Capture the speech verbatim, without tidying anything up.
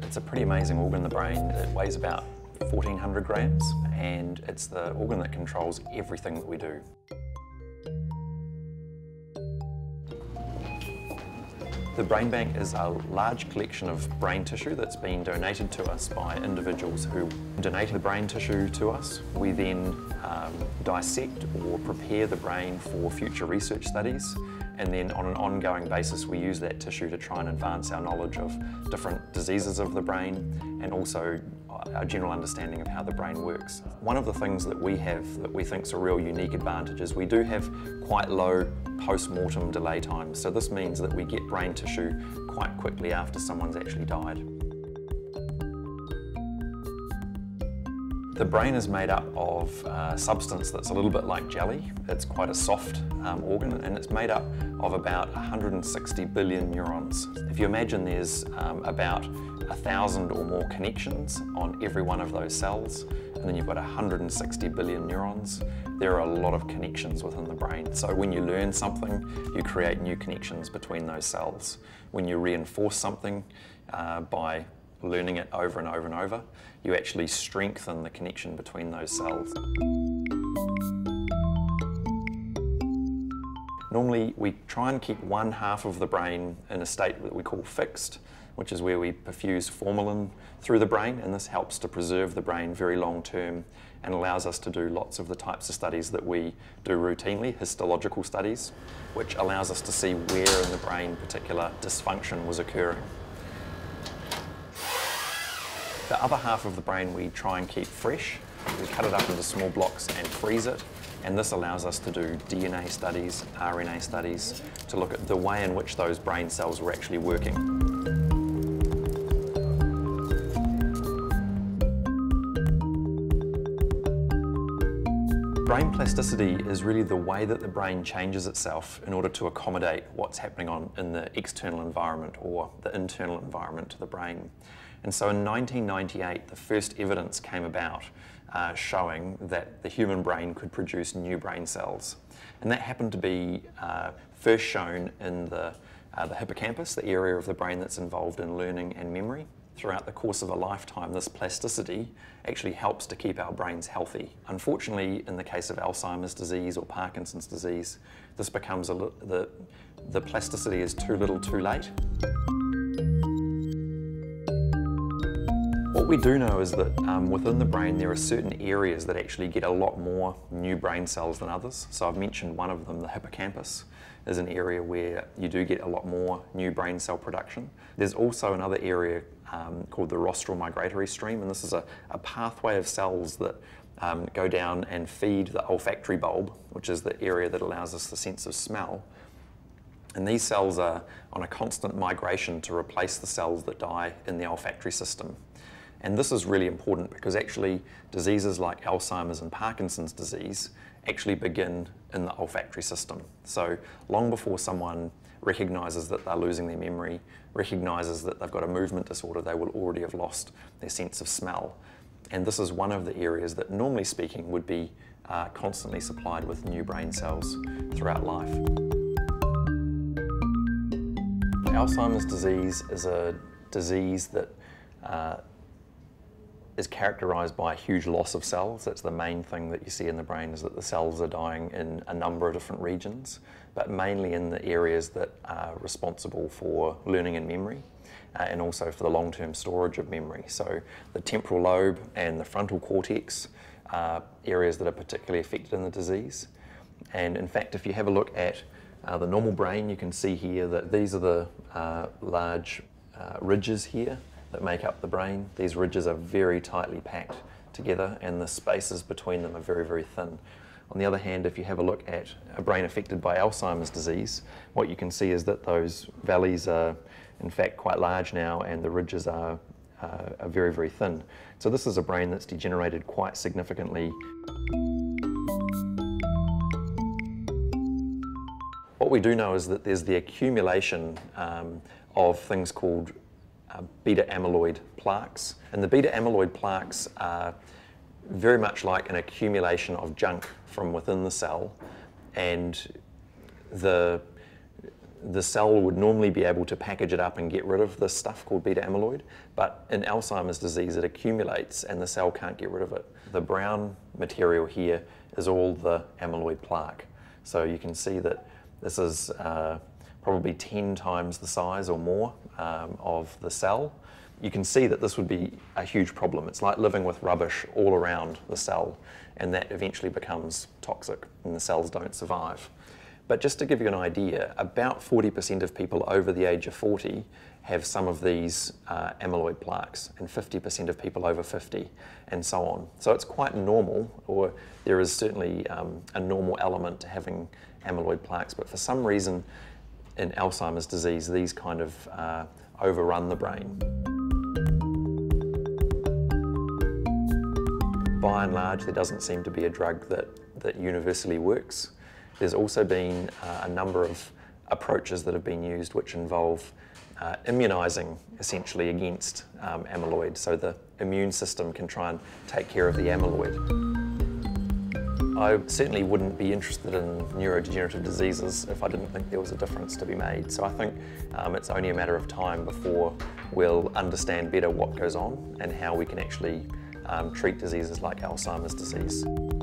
It's a pretty amazing organ, the brain. It weighs about fourteen hundred grams, and it's the organ that controls everything that we do. The Brain Bank is a large collection of brain tissue that's been donated to us by individuals who donate the brain tissue to us. We then um, dissect or prepare the brain for future research studies, and then on an ongoing basis we use that tissue to try and advance our knowledge of different diseases of the brain and also our general understanding of how the brain works. One of the things that we have that we think is a real unique advantage is we do have quite low post-mortem delay times. So this means that we get brain tissue quite quickly after someone's actually died. The brain is made up of a substance that's a little bit like jelly. It's quite a soft um, organ, and it's made up of about one hundred sixty billion neurons. If you imagine there's um, about a thousand or more connections on every one of those cells, and then you've got one hundred sixty billion neurons, there are a lot of connections within the brain. So when you learn something, you create new connections between those cells. When you reinforce something uh, by learning it over and over and over, you actually strengthen the connection between those cells. Normally we try and keep one half of the brain in a state that we call fixed, which is where we perfuse formalin through the brain, and this helps to preserve the brain very long term and allows us to do lots of the types of studies that we do routinely, histological studies, which allows us to see where in the brain particular dysfunction was occurring. The other half of the brain we try and keep fresh. We cut it up into small blocks and freeze it, and this allows us to do D N A studies, R N A studies, to look at the way in which those brain cells were actually working. Brain plasticity is really the way that the brain changes itself in order to accommodate what's happening on in the external environment or the internal environment to the brain. And so in nineteen ninety-eight, the first evidence came about uh, showing that the human brain could produce new brain cells. And that happened to be uh, first shown in the, uh, the hippocampus, the area of the brain that's involved in learning and memory. Throughout the course of a lifetime, this plasticity actually helps to keep our brains healthy. Unfortunately, in the case of Alzheimer's disease or Parkinson's disease, this becomes a the, the plasticity is too little too late. What we do know is that um, within the brain there are certain areas that actually get a lot more new brain cells than others. So I've mentioned one of them, the hippocampus, is an area where you do get a lot more new brain cell production. There's also another area um, called the rostral migratory stream, and this is a, a pathway of cells that um, go down and feed the olfactory bulb, which is the area that allows us the sense of smell. And these cells are on a constant migration to replace the cells that die in the olfactory system. And this is really important because actually diseases like Alzheimer's and Parkinson's disease actually begin in the olfactory system. So long before someone recognises that they're losing their memory, recognises that they've got a movement disorder, they will already have lost their sense of smell. And this is one of the areas that, normally speaking, would be uh, constantly supplied with new brain cells throughout life. Alzheimer's disease is a disease that uh, is characterised by a huge loss of cells. That's the main thing that you see in the brain, is that the cells are dying in a number of different regions, but mainly in the areas that are responsible for learning and memory, uh, and also for the long-term storage of memory. So the temporal lobe and the frontal cortex are areas that are particularly affected in the disease. And in fact, if you have a look at uh, the normal brain, you can see here that these are the uh, large uh, ridges here that make up the brain. These ridges are very tightly packed together, and the spaces between them are very, very thin. On the other hand, if you have a look at a brain affected by Alzheimer's disease, what you can see is that those valleys are in fact quite large now, and the ridges are, uh, are very, very thin. So this is a brain that's degenerated quite significantly. What we do know is that there's the accumulation um, of things called Uh, beta amyloid plaques. And the beta amyloid plaques are very much like an accumulation of junk from within the cell, and the, the cell would normally be able to package it up and get rid of this stuff called beta amyloid, but in Alzheimer's disease it accumulates and the cell can't get rid of it. The brown material here is all the amyloid plaque. So you can see that this is uh, probably ten times the size or more um, of the cell. You can see that this would be a huge problem. It's like living with rubbish all around the cell, and that eventually becomes toxic and the cells don't survive. But just to give you an idea, about forty percent of people over the age of forty have some of these uh, amyloid plaques, and fifty percent of people over fifty, and so on. So it's quite normal, or there is certainly um, a normal element to having amyloid plaques, but for some reason in Alzheimer's disease, these kind of uh, overrun the brain. By and large, there doesn't seem to be a drug that, that universally works. There's also been uh, a number of approaches that have been used which involve uh, immunising essentially against um, amyloid, so the immune system can try and take care of the amyloid. I certainly wouldn't be interested in neurodegenerative diseases if I didn't think there was a difference to be made. So I think um, it's only a matter of time before we'll understand better what goes on and how we can actually um, treat diseases like Alzheimer's disease.